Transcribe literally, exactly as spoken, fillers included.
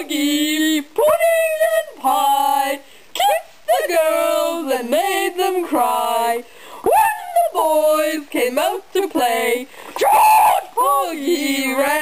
Porgie, pudding and pie, kissed the girls and made them cry. When the boys came out to play, George Porgie ran